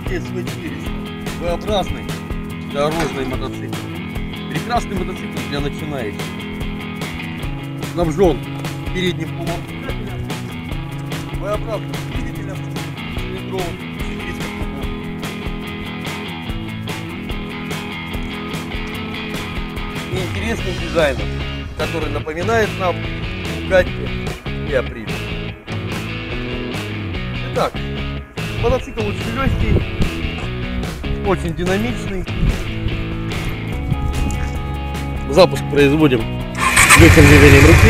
SV400. V-образный дорожный мотоцикл. Прекрасный мотоцикл для начинающих. Снабжен передним полуамортизатором, V-образным двигателем, цилиндровым, 400 кубов. И интересным дизайном, который напоминает нам Bugatti и Aprilia. Итак, мотоцикл очень легкий, очень динамичный. Запуск производим легким движением руки.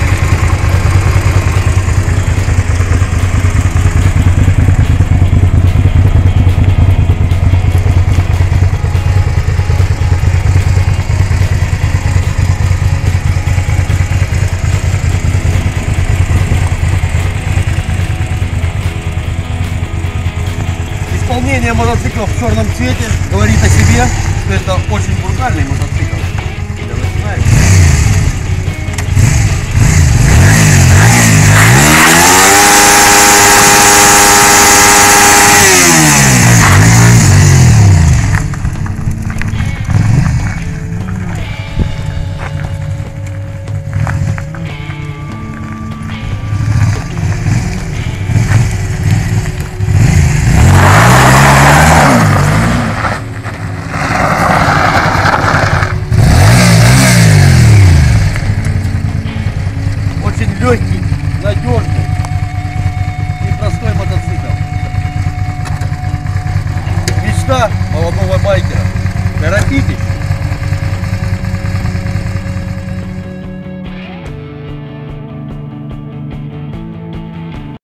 Исполнение мотоцикла в черном цвете говорит о себе, что это очень брутальный мотоцикл для начинающих. Легкий, надежный и простой мотоцикл. Мечта молодого байкера. Торопитесь!